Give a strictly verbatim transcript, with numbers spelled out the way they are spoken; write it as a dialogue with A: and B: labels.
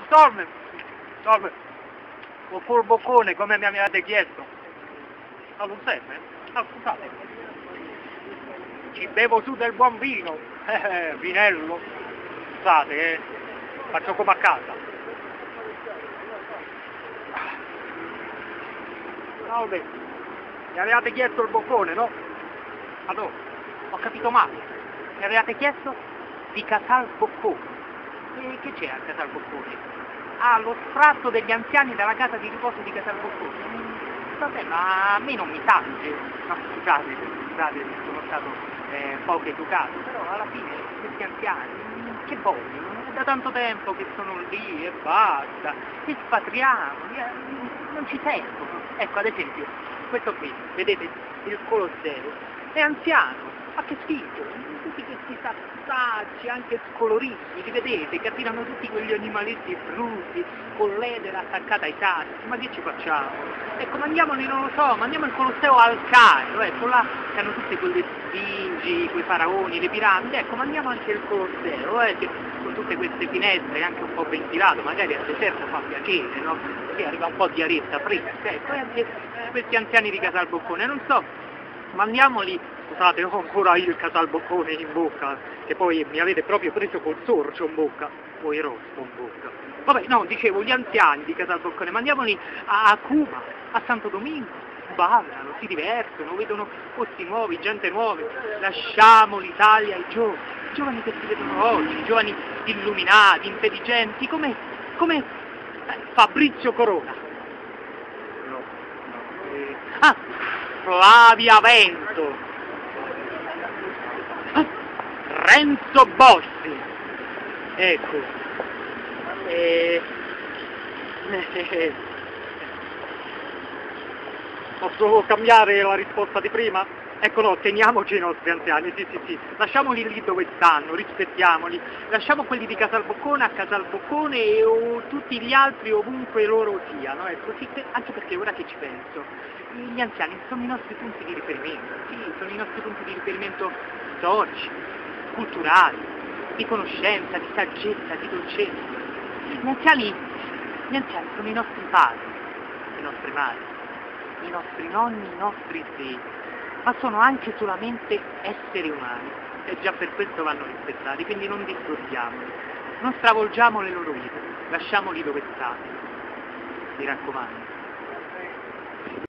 A: Salve, salve, oppure il boccone come mi avevate chiesto. Ah, non serve? Ah, scusate. Ci bevo su del buon vino, eh, vinello. Scusate, eh, faccio come a casa. Salve, mi avevate chiesto il boccone, no? Allora, ho capito male. Mi avevate chiesto di Casal Boccone. E che c'è a Casal Boccone? Ah, lo sfratto degli anziani della casa di riposo di Casal Boccone. Vabbè, ma a me non mi tange. No, scusate, scusate, sono stato eh, poco educato, però alla fine questi anziani, che vogliono? È da tanto tempo che sono lì e basta, espatriamo, non ci servono. Ecco, ad esempio, questo qui, vedete, il Colosseo, è anziano, ma che schifo! Tutti questi sassacci anche scoloriti, li vedete, che attirano tutti quegli animaletti brutti, con l'edera attaccata ai sassi, ma che ci facciamo? Ecco, mandiamoli, non lo so, mandiamo il Colosseo al Cairo, ecco, là che hanno tutte quelle sfingi, quei faraoni, le piramidi, ecco, mandiamo anche il Colosseo, eh, che con tutte queste finestre, anche un po' ventilato, magari al deserto fa piacere, no? Sì, arriva un po' di aretta fresca, ecco, e anche questi anziani di Casal Boccone, non so, mandiamoli. Scusate, ho ancora io il Casalboccone in bocca, che poi mi avete proprio preso col sorcio in bocca, poi rospo in bocca. Vabbè, no, dicevo, gli anziani di Casalboccone, mandiamoli a, a Cuba, a Santo Domingo, ballano, si divertono, vedono posti nuovi, gente nuova, lasciamo l'Italia ai giovani, giovani che si vedono oggi, giovani illuminati, intelligenti, come, come eh, Fabrizio Corona. No, no. Eh, ah, Flavia Vento. Renzo Bossi, ecco, e... posso cambiare la risposta di prima? Ecco, no, teniamoci i nostri anziani, sì sì sì, lasciamoli lì dove stanno, rispettiamoli, lasciamo quelli di Casalboccone a Casalboccone e o, tutti gli altri ovunque loro siano, ecco, sì, anche perché ora che ci penso, gli anziani sono i nostri punti di riferimento, sì, sono i nostri punti di riferimento storici, culturali, di conoscenza, di saggezza, di dolcezza. Gli anziani, gli anziani sono i nostri padri, le nostre madri, i nostri nonni, i nostri zii, ma sono anche solamente esseri umani e già per questo vanno rispettati, quindi non disturbiamoli, non stravolgiamo le loro vite, lasciamoli dove stanno, mi raccomando.